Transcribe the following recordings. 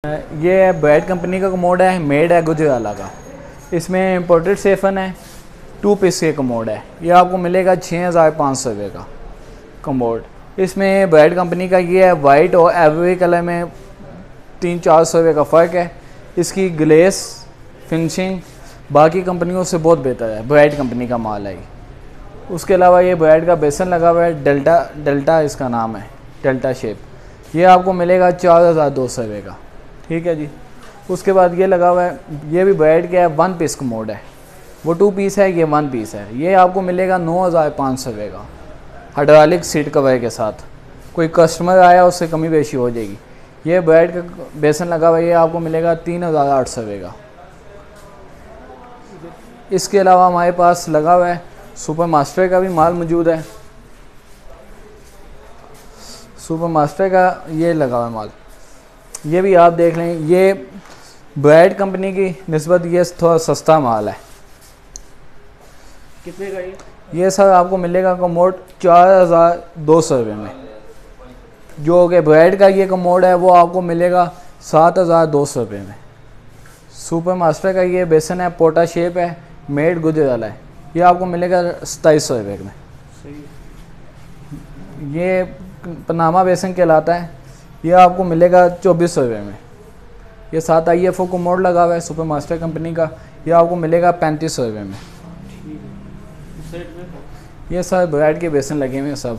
ये bad company का commode है, मेड है गुजराला का। इसमें इम्पोर्टेड सेफन है, 2 पीस के कमोड है। ये आपको मिलेगा 6500 रुपये का कमोड। इसमें बैड कंपनी का ये है, वाइट और एवरी कलर में 300-400 रुपये का फ़र्क है। इसकी ग्लेस फिनिशिंग बाकी कंपनियों से बहुत बेहतर है, ब्राइट कंपनी का माल है। उसके अलावा ये ब्राइट का बेसन लगा हुआ है, डेल्टा इसका नाम है, डेल्टा शेप। ये आपको मिलेगा 4200 रुपये का, ठीक है जी। उसके बाद ये लगा हुआ है, ये भी ब्राइट का है, 1 पीस कमोड है। वो 2 पीस है, ये 1 पीस है। ये आपको मिलेगा 9500 रुपये का, हाइड्रोलिक सीट कवर के साथ। कोई कस्टमर आया उससे कमी बेशी हो जाएगी। ये ब्राइट का बेसन लगा हुआ है, ये आपको मिलेगा 3800 रुपये का। इसके अलावा हमारे पास लगा हुआ है सुपर मास्टर का भी माल मौजूद है। सुपर मास्टर का ये लगा हुआ है माल, ये भी आप देख लें। ये ब्राइट कंपनी की निस्बत ये थोड़ा सस्ता माल है। कितने का ये सर आपको मिलेगा कमोड 4200 रुपये में। जो कि ब्राइट का ये कमोड है वो आपको मिलेगा 7200 रुपये में। सुपर मास्टर का ये बेसन है, पोटा शेप है, मेड गुजराला है। ये आपको मिलेगा 2700 रुपये में। ये पनामा बेसन कहलाता है, ये आपको मिलेगा 2400 रुपये में। ये साथ IFO कमोड लगा हुआ है सुपर मास्टर कंपनी का, ये आपको मिलेगा 3500 रुपये में। ये सब ब्राइट के बेसन लगे हुए हैं सब।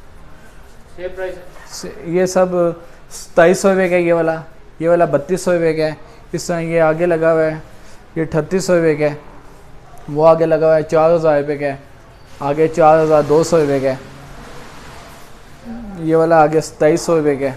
ये सब 2700 रुपये का, ये वाला 3200 रुपये का है। इस तरह ये आगे लगा हुआ है, ये 3800 रुपये का है। वो आगे लगा हुआ है 4000 रुपये का है, आगे 4200 रुपये का है। ये वाला आगे 2700 रुपये का है।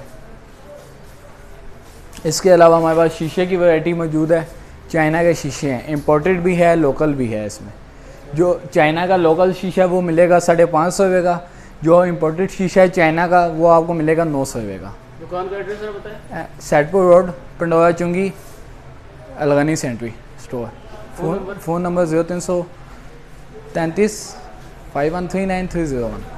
इसके अलावा हमारे पास शीशे की वैरायटी मौजूद है। चाइना के शीशे हैं, इम्पोर्टेड भी है, लोकल भी है। इसमें जो चाइना का लोकल शीशा है वो मिलेगा 550 रुपये का। जो इम्पोर्टेड शीशा है चाइना का वो आपको मिलेगा 900 रुपये का। दुकान का एड्रेस सर बताएं। सैदपुर रोड, पंडोरा चुंगी, अलगनी सेंट्री स्टोर। Phone number 0333 5139 301।